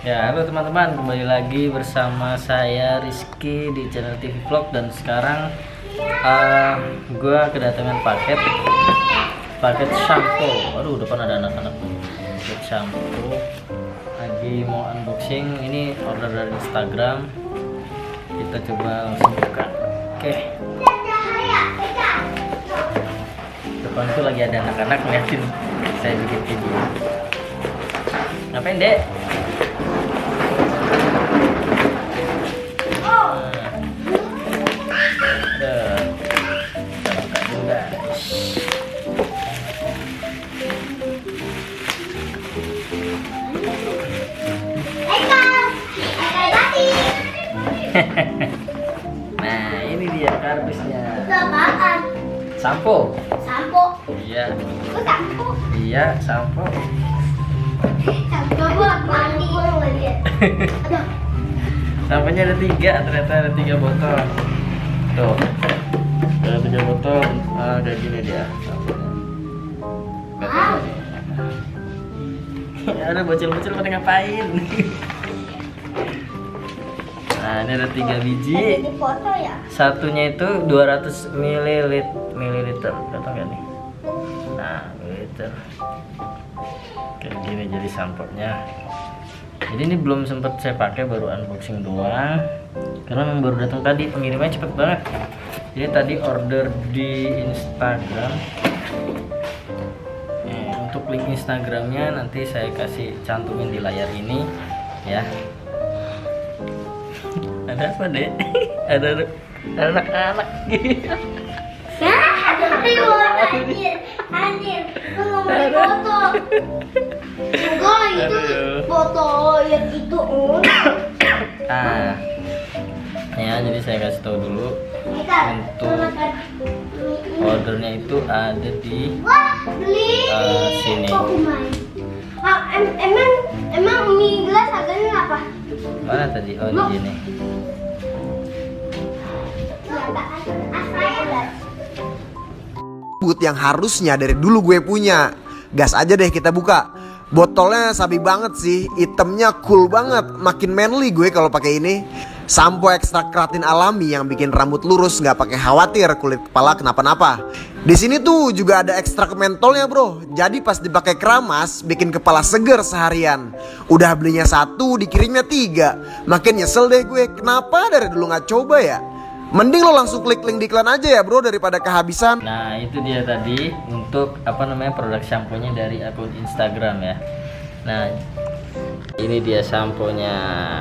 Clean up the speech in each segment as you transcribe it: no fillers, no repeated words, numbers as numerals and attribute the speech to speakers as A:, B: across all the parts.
A: Ya, halo teman-teman, kembali lagi bersama saya Rizky di channel TV Vlog. Dan sekarang gue kedatangan paket shampoo. Aduh, depan ada anak-anak nih. Paket shampoo lagi mau unboxing. Ini order dari Instagram. Kita coba langsung buka. Oke. Depan tuh lagi ada anak-anak ngeliatin saya bikin video. Ngapain, Dek? Nah, ini dia kardusnya.
B: Apaan?
A: Sampo.
B: Sampo.
A: Iya.
B: Oh, sampo.
A: Iya, sampo.
B: Sampo buat mandi. Aduh.
A: Samponya ada 3, ternyata ada 3 botol. Tuh. Ada 3 botol. Kayak gini dia samponya.
B: Wow.
A: Ada bocil-bocil pada ngapain? Nah, ini ada 3 biji.
B: Ini foto ya?
A: Satunya itu 200 mililiter. Kata nggak nih? Nah, mililiter. Kayak gini jadi samponya. Jadi ini belum sempat saya pakai, baru unboxing doang. Karena memang baru datang tadi, pengirimannya cepet banget. Jadi tadi order di Instagram. Untuk link Instagramnya nanti saya kasih cantumin di layar ini, ya. Ada apa, Dek? Ada anak-anak gitu.
B: Anjir, lu ngomongin foto. Enggak, itu foto yang itu.
A: Ya, jadi saya kasih tahu dulu. Untuk ordernya itu ada di sini.
B: Emang mie gelas harganya apa?
A: Mana tadi? Oh, di sini.
C: But yang harusnya dari dulu gue punya. Gas aja deh kita buka. Botolnya sabi banget sih, itemnya cool banget, makin manly gue kalau pakai ini. Sampo ekstrak keratin alami yang bikin rambut lurus, nggak pakai khawatir kulit kepala kenapa-napa. Di sini tuh juga ada ekstrak mentolnya bro. Jadi pas dipakai keramas, bikin kepala seger seharian. Udah belinya 1, dikirimnya 3. Makin nyesel deh gue, kenapa dari dulu nggak coba ya? Mending lo langsung klik link di iklan aja ya bro, daripada kehabisan.
A: Nah, itu dia tadi untuk produk shampoo-nya dari akun Instagram ya. Nah, ini dia samponya.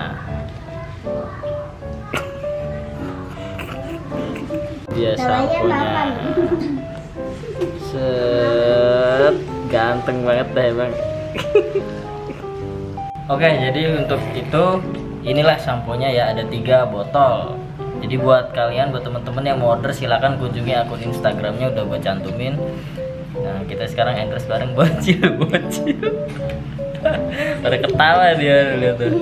A: Dia samponya. Set, ganteng banget deh bang. Oke, jadi untuk itu inilah samponya ya, ada 3 botol. Jadi buat kalian, buat teman-teman yang mau order, silahkan kunjungi akun Instagramnya, udah gue cantumin. Nah, kita sekarang endorse bareng bocil. Pada ketawa dia, lihat tuh.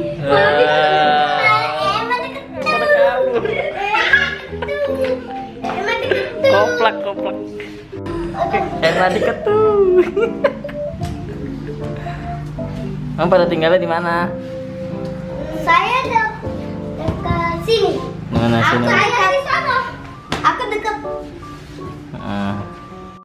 A: Pada kabur. Koplak. Emang diketuk. Emang pada tinggalnya di mana?
B: Saya dekat sini.
A: Mana sini?
B: Saya di sana. Aku dekat.